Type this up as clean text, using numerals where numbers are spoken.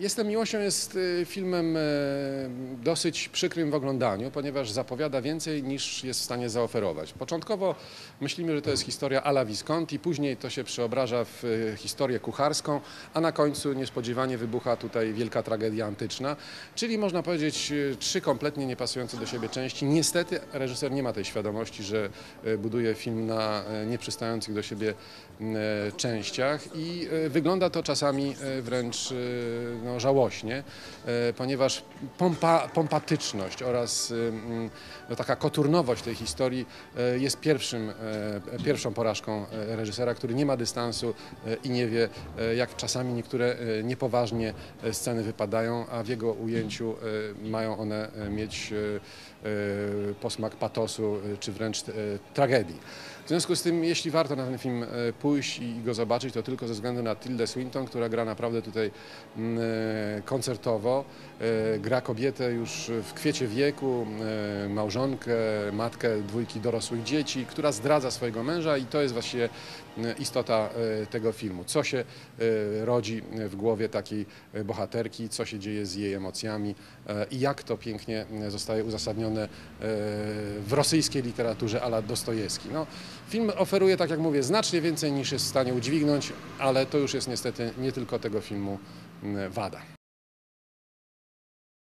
Jestem miłością jest filmem dosyć przykrym w oglądaniu, ponieważ zapowiada więcej niż jest w stanie zaoferować. Początkowo myślimy, że to jest historia alla Visconti, później to się przeobraża w historię kucharską, a na końcu niespodziewanie wybucha tutaj wielka tragedia antyczna, czyli można powiedzieć 3 kompletnie niepasujące do siebie części. Niestety reżyser nie ma tej świadomości, że buduje film na nieprzystających do siebie częściach i wygląda to czasami wręcz żałośnie, ponieważ pompatyczność oraz taka koturnowość tej historii jest pierwszą porażką reżysera, który nie ma dystansu i nie wie, jak czasami niektóre niepoważnie sceny wypadają, a w jego ujęciu mają one mieć posmak patosu czy wręcz tragedii. W związku z tym, jeśli warto na ten film pójść i go zobaczyć, to tylko ze względu na Tildę Swinton, która gra naprawdę tutaj koncertowo, gra kobietę już w kwiecie wieku, małżonkę, matkę 2 dorosłych dzieci, która zdradza swojego męża i to jest właściwie istota tego filmu. Co się rodzi w głowie takiej bohaterki, co się dzieje z jej emocjami i jak to pięknie zostaje uzasadnione w rosyjskiej literaturze a la Dostojewski. No, film oferuje, tak jak mówię, znacznie więcej niż jest w stanie udźwignąć, ale to już jest niestety nie tylko tego filmu wada.